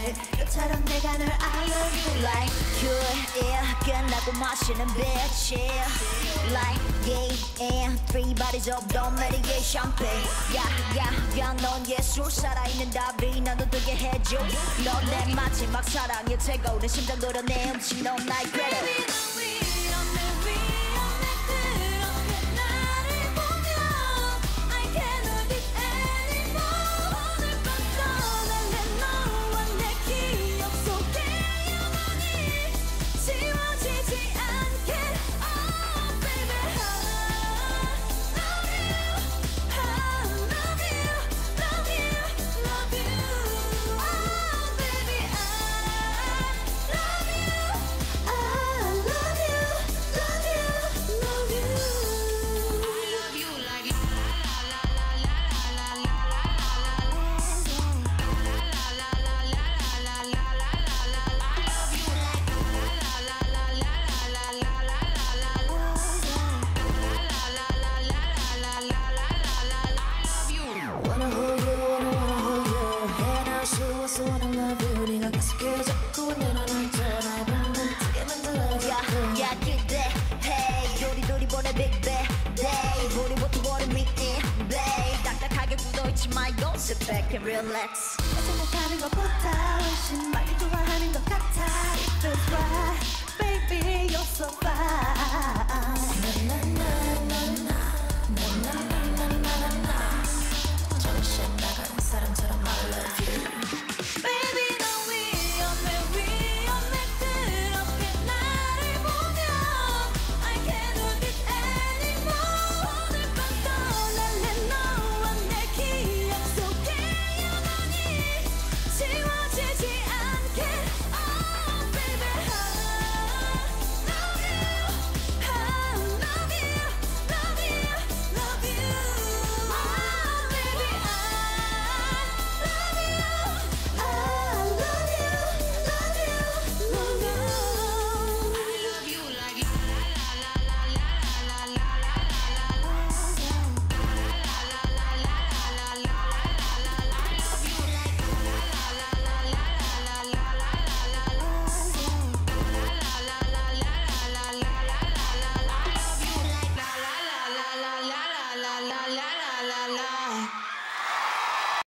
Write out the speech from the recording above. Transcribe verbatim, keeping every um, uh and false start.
baby 너처럼 내가 널 I love you like good yeah 끝나고 마시는 bitch yeah like yeah and three bodies up don't let it get champagne 야야야 넌 예술 살아있는 답이 나도 되게 해줘 넌 내 마지막 사랑에 뜨거운 심장 노려내 음식 넌 나의 credit Sit back and relax 생각하는 것보다 훨씬 많이 좋아하는 것 같아 That's right, baby, you're so fine